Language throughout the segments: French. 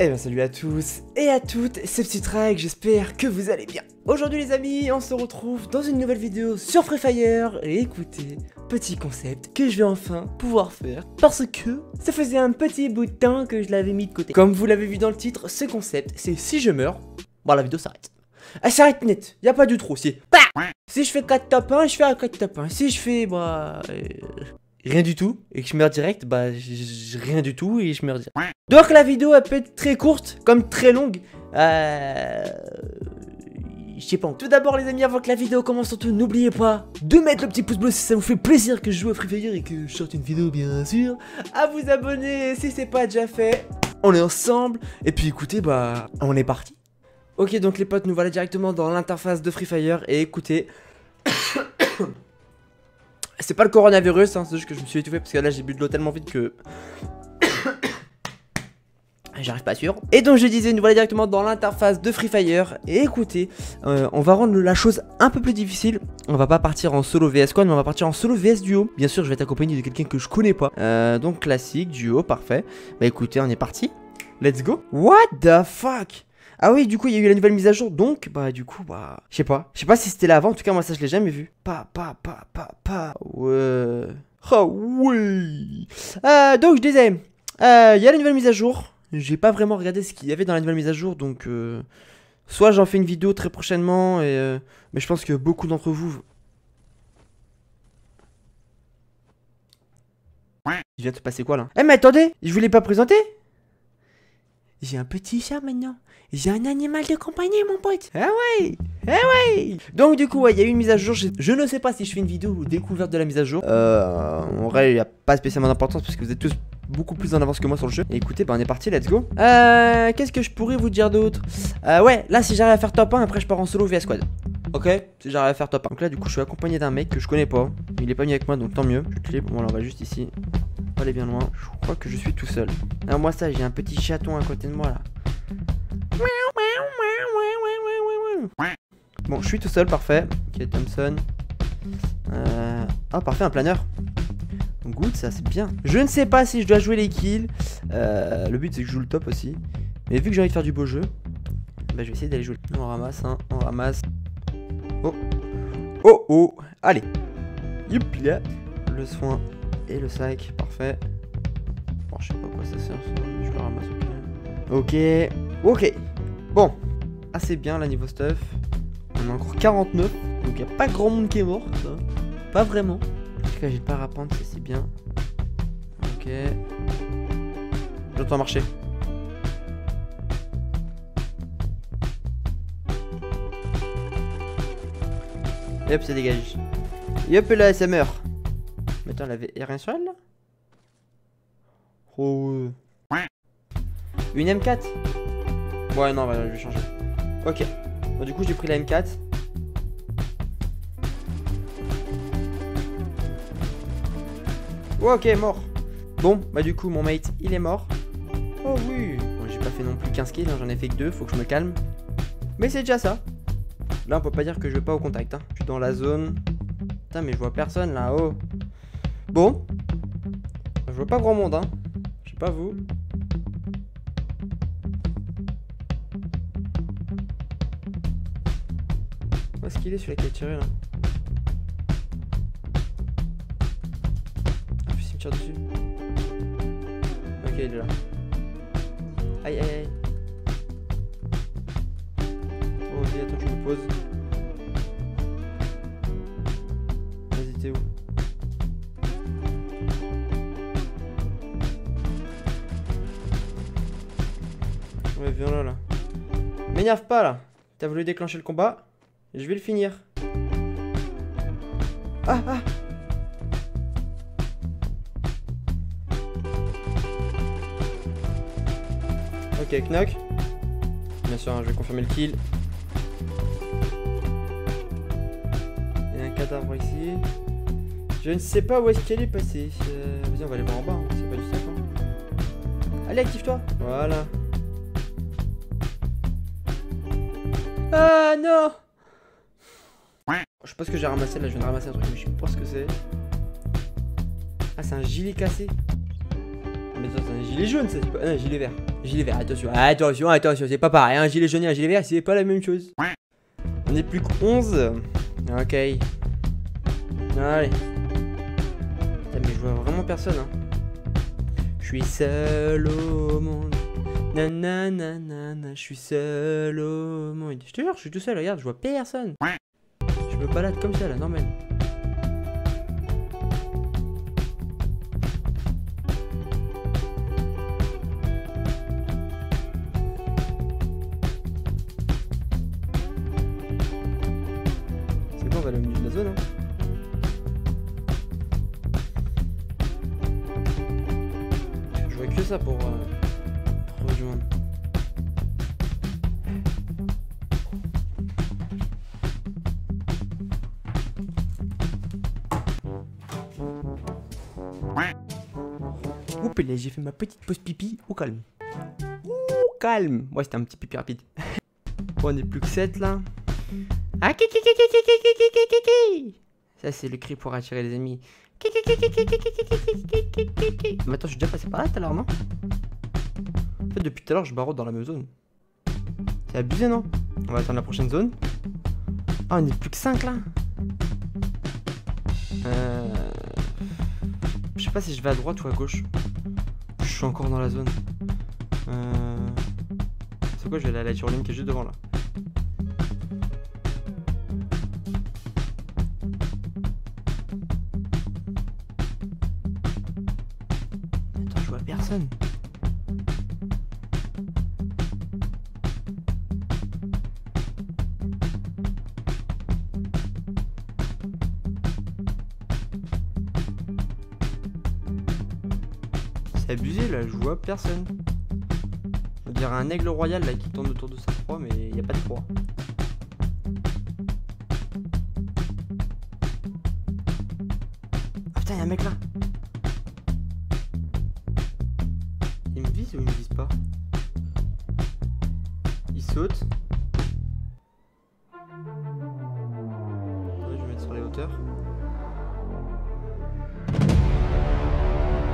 Eh bien salut à tous et à toutes, c'est PsyTrike, j'espère que vous allez bien. Aujourd'hui les amis, on se retrouve dans une nouvelle vidéo sur Free Fire. Et écoutez, petit concept que je vais enfin pouvoir faire, parce que ça faisait un petit bout de temps que je l'avais mis de côté. Comme vous l'avez vu dans le titre, ce concept, c'est si je meurs, bon la vidéo s'arrête. Elle s'arrête net, y a pas du trop, si je fais 4 top 1, je fais un 4 top 1. Si je fais rien du tout et que je meurs direct, rien du tout et je meurs direct. Donc la vidéo elle peut être très courte comme très longue. Je sais pas. Tout d'abord les amis, avant que la vidéo commence, surtout n'oubliez pas de mettre le petit pouce bleu si ça vous fait plaisir que je joue à Free Fire et que je sorte une vidéo bien sûr. À vous abonner si c'est pas déjà fait. On est ensemble et puis écoutez, on est parti. Ok, donc les potes, nous voilà directement dans l'interface de Free Fire et écoutez. C'est pas le coronavirus, hein, c'est juste que je me suis étouffé parce que là j'ai bu de l'eau tellement vite que j'arrive pas sûr. Et donc je disais, nous voilà directement dans l'interface de Free Fire. Et écoutez, on va rendre la chose un peu plus difficile. On va pas partir en solo vs squad, mais on va partir en solo vs duo. Bien sûr, je vais être accompagné de quelqu'un que je connais pas. Donc classique, duo, parfait. Bah écoutez, on est parti. Let's go. What the fuck? Ah oui, du coup, il y a eu la nouvelle mise à jour, donc, je sais pas. Je sais pas si c'était là avant, en tout cas, moi, ça, je l'ai jamais vu. Ouais. Oh, oui. Donc, je disais, il y a la nouvelle mise à jour. J'ai pas vraiment regardé ce qu'il y avait dans la nouvelle mise à jour, donc, soit j'en fais une vidéo très prochainement, mais je pense que beaucoup d'entre vous... Il vient de se passer quoi, là? Eh, mais attendez, je vous l'ai pas présenté? J'ai un petit chat maintenant. J'ai un animal de compagnie, mon pote. Ah ouais. Donc du coup, il y a eu une mise à jour. Je ne sais pas si je fais une vidéo ou découverte de la mise à jour. En vrai, il n'y a pas spécialement d'importance parce que vous êtes tous beaucoup plus en avance que moi sur le jeu. Et écoutez, on est parti, let's go. Qu'est-ce que je pourrais vous dire d'autre? Ouais, là, si j'arrive à faire top 1, après je pars en solo vs squad. Ok, si j'arrive à faire top 1. Donc là, du coup, je suis accompagné d'un mec que je connais pas. Il est pas venu avec moi, donc tant mieux. Je clip. Bon, là, on va juste ici. Pas aller bien loin. Je crois que je suis tout seul. Alors, moi, ça, j'ai un petit chaton à côté de moi là. Bon, je suis tout seul, parfait. Ok, Thompson. Ah, parfait, un planeur. Good, ça, c'est bien. Je ne sais pas si je dois jouer les kills. Le but, c'est que je joue le top aussi. Mais vu que j'ai envie de faire du beau jeu, je vais essayer d'aller jouer. On ramasse, hein, on ramasse. Oh. Allez. Youp, là. Le soin et le sac, parfait. Bon, je sais pas quoi ça sert, ça. Je le ramasse, ok. Bon, assez bien là niveau stuff. On a encore 49, donc il n'y a pas grand monde qui est mort, ça. Pas vraiment. En tout cas, j'ai le parapente, ça c'est bien. Ok. J'entends marcher. Et hop, ça dégage. Et hop là, ça meurt. Mais attends, il y a rien sur elle là? Oh. Une M4. Ouais, non, je vais changer. Ok. Bon, du coup, j'ai pris la M4. Oh, ok, mort. Bon, du coup, mon mate, il est mort. Oh oui. Bon, j'ai pas fait non plus 15 kills, hein, j'en ai fait que 2, faut que je me calme. Mais c'est déjà ça. Là, on peut pas dire que je vais pas au contact. Hein. Je suis dans la zone. Putain, mais je vois personne là. Oh. Bon. Je vois pas grand monde, hein. Je sais pas vous. Où est-ce qu'il est celui qui a tiré là? Ah, puis il me tire dessus. Ok, il est là. Aïe. Oh, ok, attends, je me pose. Vas-y, t'es où? Ouais, viens là. M'énerve pas là. T'as voulu déclencher le combat? Je vais le finir. Ah. Ok, knock. Bien sûr, hein, je vais confirmer le kill. Il y a un cadavre ici. Je ne sais pas où est-ce qu'elle est passée. Vas-y, on va aller voir en bas. Hein. C'est pas du sac. Hein. Allez, active-toi. Voilà. Ah non! Je sais pas ce que j'ai ramassé là, je viens de ramasser un truc mais je sais pas ce que c'est. Ah, c'est un gilet cassé. Mais ça c'est un gilet jaune, ça, c'est pas... Ah, un gilet vert. Gilet vert, attention, attention, attention, c'est pas pareil, un gilet jaune et un gilet vert, c'est pas la même chose. On est plus que 11. Ok. Allez. Putain, mais je vois vraiment personne, hein. Je suis seul au monde. Nanana, je suis seul au monde. Je te jure, je suis tout seul, regarde, je vois personne. Je me balade comme ça, là, normal. C'est bon, on va aller au milieu de la zone, hein. Je vois que ça pour rejoindre. Oups, là j'ai fait ma petite pause pipi au calme. Ouh, calme. Ouais, c'était un petit pipi rapide. Bon, on est plus que 7 là. Ah, ça c'est le cri pour attirer les ennemis. Mais attends, je suis déjà passé par là tout à l'heure, non? En fait, depuis tout à l'heure, je barre dans la même zone. C'est abusé, non? On va attendre la prochaine zone. Ah, on est plus que 5 là. Je sais pas si je vais à droite ou à gauche. Je suis encore dans la zone. C'est quoi? Je vais aller à la turline qui est juste devant là. Attends, je vois personne. C'est abusé là, je vois personne. On dirait un aigle royal là qui tourne autour de sa proie, mais il n'y a pas de proie. Ah putain, il y a un mec là. Il me vise ou il me vise pas? Il saute. Je vais mettre sur les hauteurs.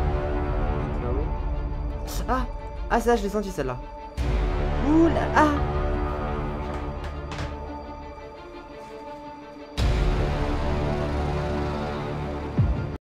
Ah, ah ça je l'ai senti celle-là. Ouh là, ah.